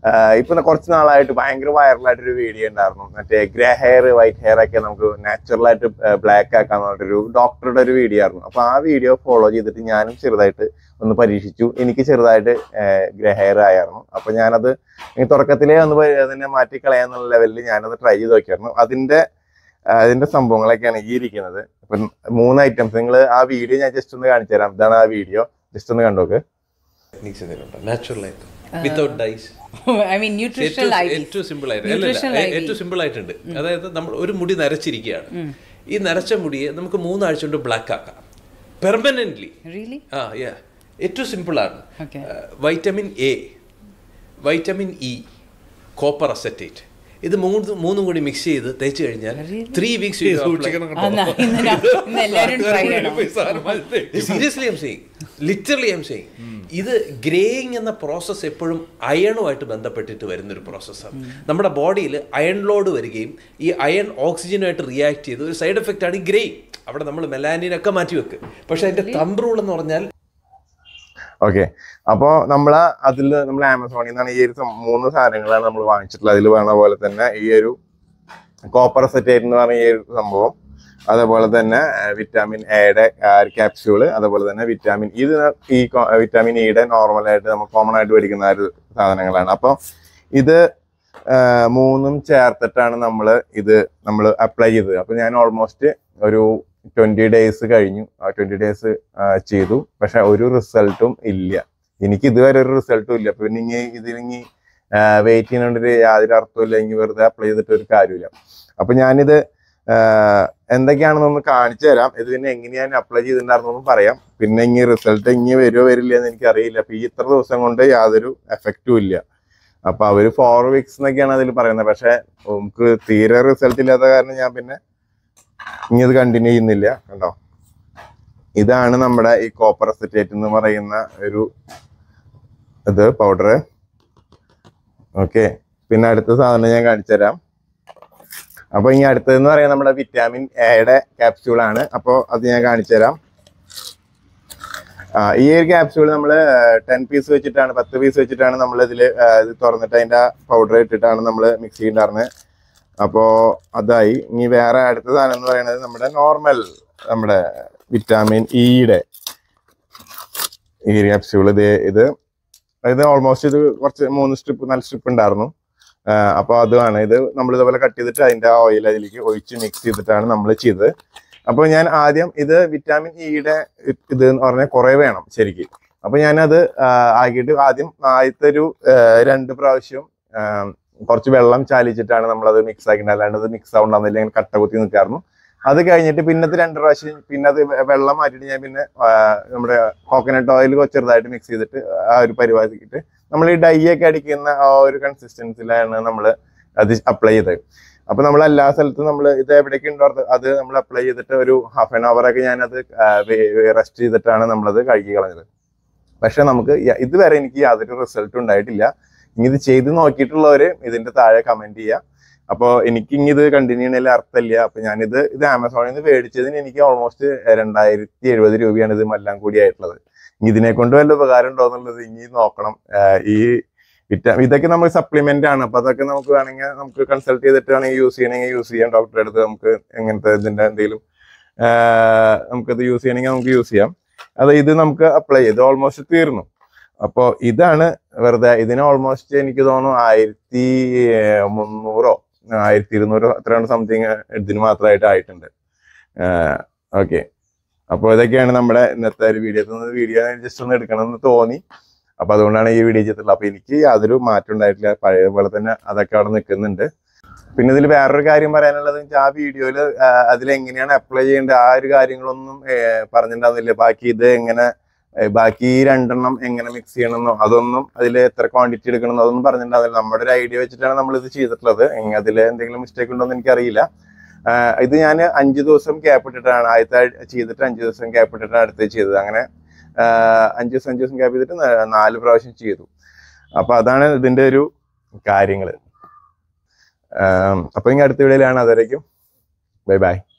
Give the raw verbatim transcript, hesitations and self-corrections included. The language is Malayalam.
ഇപ്പൊ കുറച്ച് നാളായിട്ട് ഭയങ്കര വൈറലായിട്ടൊരു വീഡിയോ ഉണ്ടായിരുന്നു. മറ്റേ ഗ്രേ ഹെയർ വൈറ്റ് ഹെയർ ഒക്കെ നമുക്ക് നാച്ചുറൽ ആയിട്ട് ബ്ലാക്ക് ആക്കാൻ പറഞ്ഞിട്ടൊരു ഡോക്ടറുടെ ഒരു വീഡിയോ ആയിരുന്നു. അപ്പൊ ആ വീഡിയോ ഫോളോ ചെയ്തിട്ട് ഞാനും ചെറുതായിട്ട് ഒന്ന് പരീക്ഷിച്ചു. എനിക്ക് ചെറുതായിട്ട് ഗ്രേ ഹെയർ ആയിരുന്നു. അപ്പൊ ഞാനത് തുടക്കത്തിലേ ഒന്ന് അതിനെ മാറ്റിക്കളയാന്നുള്ള ലെവലിൽ ഞാനത് ട്രൈ ചെയ്ത് നോക്കിയായിരുന്നു. അതിന്റെ അതിന്റെ സംഭവങ്ങളൊക്കെയാണ് ഈ ഇരിക്കുന്നത്. ഇപ്പൊ മൂന്ന് ഐറ്റംസ് നിങ്ങൾ ആ വീഡിയോ ഞാൻ ജസ്റ്റ് ഒന്ന് കാണിച്ചു തരാം. ഇതാണ് ആ വീഡിയോ, ജസ്റ്റ് ഒന്ന് കണ്ടോക്ക്. നാച്ചുറൽ ആയിട്ട് without dyes. I mean nutritional idea. ഏറ്റവും സിമ്പിൾ ആയിട്ട് ഏറ്റവും സിമ്പിൾ ആയിട്ടുണ്ട്. അതായത് നമ്മൾ ഒരു മുടി നരച്ചിരിക്കുകയാണ്. ഈ നരച്ച മുടിയെ നമുക്ക് മൂന്നാഴ്ച കൊണ്ട് ബ്ലാക്ക് ആക്കാം പെർമനന്റ്ലി. ആ യാ ഏറ്റവും സിമ്പിൾ ആണ്. Vitamin A, vitamin E, copper acetate, ഇത് മൂന്ന് മൂന്നും കൂടി മിക്സ് ചെയ്ത് തേച്ച് കഴിഞ്ഞാൽ three weeks seriously I'm saying, literally I'm saying. ഇത് ഗ്രേയിങ് എന്ന പ്രോസസ്സ് എപ്പോഴും അയണുമായിട്ട് ബന്ധപ്പെട്ടിട്ട് വരുന്നൊരു പ്രോസസ്സാണ്. നമ്മുടെ ബോഡിയിൽ അയൺ ലോഡ് വരികയും ഈ അയൺ ഓക്സിജനുമായിട്ട് റിയാക്ട് ചെയ്ത് ഒരു സൈഡ് എഫക്റ്റ് ആണ് ഈ ഗ്രേയിങ്. അവിടെ നമ്മൾ മെലാനിനൊക്കെ മാറ്റി വെക്ക്. പക്ഷെ അതിന്റെ തമ്പ് റൂൾ എന്ന് പറഞ്ഞാൽ ഓക്കെ. അപ്പോൾ നമ്മൾ അതിൽ നമ്മൾ ആമസോണിൽ നിന്നാണ് ഈ ഒരു മൂന്ന് സാധനങ്ങളാണ് നമ്മൾ വാങ്ങിച്ചിട്ടുള്ളത്. അതിൽ പറഞ്ഞ പോലെ തന്നെ ഈ ഒരു കോപ്പർ അസറ്റേറ്റ് എന്ന് പറഞ്ഞ ഈ ഒരു സംഭവം, അതേപോലെ തന്നെ വിറ്റാമിൻ എയുടെ ക്യാപ്സ്യൂള്, അതേപോലെ തന്നെ വിറ്റാമിൻ ഇത് ഈ വിറ്റാമിൻ ഇയുടെ നോർമലായിട്ട് നമ്മൾ കോമൺ ആയിട്ട് മേടിക്കുന്ന ഒരു സാധനങ്ങളാണ്. അപ്പോൾ ഇത് മൂന്നും ചേർത്തിട്ടാണ് നമ്മൾ ഇത് നമ്മൾ അപ്ലൈ ചെയ്തത്. അപ്പോൾ ഞാൻ ഓൾമോസ്റ്റ് ഒരു ട്വന്റി ഡേയ്സ് കഴിഞ്ഞു. ആ ട്വന്റി ഡേയ്സ് ചെയ്തു, പക്ഷെ ഒരു റിസൾട്ടും ഇല്ല. എനിക്ക് ഇതുവരെ ഒരു റിസൾട്ടും ഇല്ല. പിന്നെ ഇനി ഇതിലിങ്ങി വെയിറ്റ് ചെയ്യുന്നതിന് യാതൊരു അർത്ഥമില്ല. ഇനി വെറുതെ അപ്ലൈ ചെയ്തിട്ട് ഒരു കാര്യമില്ല. അപ്പൊ ഞാനിത് എന്തൊക്കെയാണെന്നൊന്ന് കാണിച്ചു തരാം. ഇത് പിന്നെ എങ്ങനെയാണ് അപ്ലൈ ചെയ്തിട്ടുണ്ടായിരുന്നൊന്നും പറയാം. പിന്നെ ഇനി റിസൾട്ട് ഇനി വരുമോ വരില്ല എന്ന് എനിക്കറിയില്ല. അപ്പൊ ഈ ഇത്ര ദിവസം കൊണ്ട് യാതൊരു എഫക്റ്റും ഇല്ല. അപ്പൊ അവര് ഫോർ വീക്സ് എന്നൊക്കെയാണ് അതിൽ പറയുന്നത്. പക്ഷെ നമുക്ക് തീരെ റിസൾട്ട് ഇല്ലാത്ത കാരണം ഞാൻ പിന്നെ ഇനി ഇത് കണ്ടിന്യൂ ചെയ്യുന്നില്ല. കണ്ടോ, ഇതാണ് നമ്മുടെ ഈ കോപ്പർ അസറ്റേറ്റ് എന്ന് പറയുന്ന ഒരു ഇത് പൗഡർ. ഓക്കെ, പിന്നെ അടുത്ത സാധനം ഞാൻ കാണിച്ചു തരാം. അപ്പൊ ഇനി അടുത്തതെന്ന് പറയുന്നത് നമ്മുടെ വിറ്റാമിൻ എയുടെ ക്യാപ്സ്യൂളാണ്. അപ്പോൾ അത് ഞാൻ കാണിച്ചു തരാം. ആ ഈ ഒരു ക്യാപ്സ്യൂൾ നമ്മൾ ടെൻ പീസ് വെച്ചിട്ടാണ് പത്ത് പീസ് വെച്ചിട്ടാണ് നമ്മൾ ഇതിൽ ഇത് തുറന്നിട്ട് അതിൻ്റെ പൗഡർ ഇട്ടിട്ടാണ് നമ്മൾ മിക്സ് ചെയ്തിട്ടുണ്ടായിരുന്നത്. അപ്പോൾ അതായി. ഇനി വേറെ അടുത്ത സാധനം എന്ന് പറയുന്നത് നമ്മുടെ നോർമൽ നമ്മുടെ വിറ്റാമിൻ ഇയുടെ ഈ ക്യാപ്സ്യൂൾ. ഇത് ഇത് ഇത് ഓൾമോസ്റ്റ് ഇത് കുറച്ച് മൂന്ന് സ്ട്രിപ്പ് നാല് സ്ട്രിപ്പ് ഉണ്ടായിരുന്നു. അപ്പോൾ അതുമാണ് ഇത് നമ്മൾ ഇതുപോലെ കട്ട് ചെയ്തിട്ട് അതിൻ്റെ ഓയിൽ അതിലേക്ക് ഒഴിച്ച് മിക്സ് ചെയ്തിട്ടാണ് നമ്മൾ ചെയ്തത്. അപ്പോൾ ഞാൻ ആദ്യം ഇത് വിറ്റാമിൻ ഇയുടെ ഇത് എന്ന് പറഞ്ഞാൽ കുറേ വേണം ശരിക്കും. അപ്പോൾ ഞാനത് ആക്കിയിട്ട് ആദ്യം ആദ്യത്തെ ഒരു രണ്ട് പ്രാവശ്യം കുറച്ച് വെള്ളം ചാലിച്ചിട്ടാണ് നമ്മളത് മിക്സ് ആക്കിയിട്ട്, അല്ലാണ്ട് അത് മിക്സ് ആവുണ്ടാകുന്നില്ല, ഇങ്ങനെ കട്ട കുത്തി നിൽക്കായിരുന്നു. അത് കഴിഞ്ഞിട്ട് പിന്നത്തെ രണ്ട് പ്രാവശ്യം പിന്നെ അത് വെള്ളം മാറ്റിയിട്ട് ഞാൻ പിന്നെ നമ്മുടെ കോക്കനട്ട് ഓയിൽ ചെറുതായിട്ട് മിക്സ് ചെയ്തിട്ട് ആ ഒരു പരിപാടിക്കിട്ട് നമ്മൾ ഈ ഡൈ ഒക്കെ അടിക്കുന്ന ആ ഒരു കൺസിസ്റ്റൻസിലാണ് നമ്മൾ അത് അപ്ലൈ ചെയ്തത്. അപ്പൊ നമ്മൾ എല്ലാ സ്ഥലത്തും നമ്മൾ ഇത് എവിടേക്ക് ഉണ്ടോ അത് നമ്മൾ അപ്ലൈ ചെയ്തിട്ട് ഒരു ഹാഫ് ആൻ അവർ ഒക്കെ ഞാനത് റെസ്റ്റ് ചെയ്തിട്ടാണ് നമ്മളത് കഴുകി കളഞ്ഞത്. പക്ഷെ നമുക്ക് ഇതുവരെ എനിക്ക് യാതൊരു റിസൾട്ടും ഉണ്ടായിട്ടില്ല. ഇനി ഇത് ചെയ്ത് നോക്കിയിട്ടുള്ളവര് ഇതിന്റെ താഴെ കമന്റ് ചെയ്യുക. അപ്പോൾ എനിക്ക് ഇനി ഇത് കണ്ടിന്യൂ ചെയ്യുന്നതിൽ അർത്ഥമില്ല. അപ്പൊ ഞാനിത് ഇത് ആമസോണിൽ നിന്ന് മേടിച്ചതിന് എനിക്ക് ഓൾമോസ്റ്റ് രണ്ടായിരത്തി എഴുപത് രൂപയാണ് ഇത് എല്ലാം കൂടി ആയിട്ടുള്ളത്. ഇതിനെ കൊണ്ട് വല്ല ഉപകാരം ഉണ്ടോ എന്നുള്ളത് ഇനി നോക്കണം. ഈ വിറ്റാമിൻ ഇതൊക്കെ നമുക്ക് സപ്ലിമെന്റ് ആണ്. അപ്പൊ അതൊക്കെ നമുക്ക് വേണമെങ്കിൽ നമുക്ക് കൺസൾട്ട് ചെയ്തിട്ട് വേണമെങ്കിൽ യൂസ് ചെയ്യണമെങ്കിൽ യൂസ് ചെയ്യാം. ഡോക്ടറെ അടുത്ത് നമുക്ക് എങ്ങനത്തെ ഇതിന്റെ എന്തെങ്കിലും നമുക്കത് യൂസ് ചെയ്യണമെങ്കിൽ നമുക്ക് യൂസ് ചെയ്യാം. അത് ഇത് നമുക്ക് അപ്ലൈ ചെയ്ത് ഓൾമോസ്റ്റ് തീർന്നു. അപ്പോൾ ഇതാണ് വെറുതെ ഇതിന് ഓൾമോസ്റ്റ് എനിക്ക് തോന്നുന്നു ആയിരത്തി മുന്നൂറോ ആയിരത്തി ഇരുന്നൂറോ അത്രയാണ് സംതിങ് ഇതിന് മാത്രമായിട്ട് ആയിട്ടുണ്ട്. ഓക്കെ, അപ്പോൾ ഇതൊക്കെയാണ് നമ്മുടെ ഇന്നത്തെ ഒരു വീഡിയോ. വീഡിയോ ജസ്റ്റ് ഒന്ന് എടുക്കണമെന്ന് തോന്നി. അപ്പൊ അതുകൊണ്ടാണ് ഈ വീഡിയോ ചെയ്തിട്ടുള്ളത്. അപ്പൊ എനിക്ക് യാതൊരു മാറ്റം ഉണ്ടായിട്ടില്ല, പഴയ പോലെ തന്നെ അതൊക്കെ അവിടെ നിൽക്കുന്നുണ്ട്. പിന്നെ ഇതിൽ വേറൊരു കാര്യം പറയാനുള്ളത് വെച്ചാൽ ആ വീഡിയോയിൽ അതിലെങ്ങനെയാണ് അപ്ലൈ ചെയ്യേണ്ടത് ആ ഒരു കാര്യങ്ങളൊന്നും പറഞ്ഞിട്ടുണ്ടാകുന്നില്ല. ബാക്കി ഇത് എങ്ങനെ ബാക്കി ഈ രണ്ടെണ്ണം എങ്ങനെ മിക്സ് ചെയ്യണമെന്നോ അതൊന്നും അതിൽ എത്ര ക്വാണ്ടിറ്റി എടുക്കണമെന്നോ അതൊന്നും പറഞ്ഞിട്ടുണ്ടാവില്ല. നമ്മുടെ ഒരു ഐഡിയ വെച്ചിട്ടാണ് നമ്മൾ ഇത് ചെയ്തിട്ടുള്ളത്. അതിൽ എന്തെങ്കിലും മിസ്റ്റേക്ക് ഉണ്ടോ എന്ന് എനിക്കറിയില്ല. ഇത് ഞാൻ അഞ്ചു ദിവസം ഗ്യാപ്പ് ഇട്ടിട്ടാണ് ആദ്യത്തെ ചെയ്തിട്ട് അഞ്ചു ദിവസം ഗ്യാപ്പ് ഇട്ടിട്ടാണ് അടുത്ത് ചെയ്തത്. അങ്ങനെ അഞ്ചു ദിവസം അഞ്ചു ദിവസം ഗ്യാപ്പ് ചെയ്തിട്ട് നാല് പ്രാവശ്യം ചെയ്തു. അപ്പൊ അതാണ് ഇതിന്റെ ഒരു കാര്യങ്ങള്. അപ്പൊ ഇനി അടുത്ത വീഡിയോയിലാണ്. അതുവരേക്കും ബൈ ബൈ.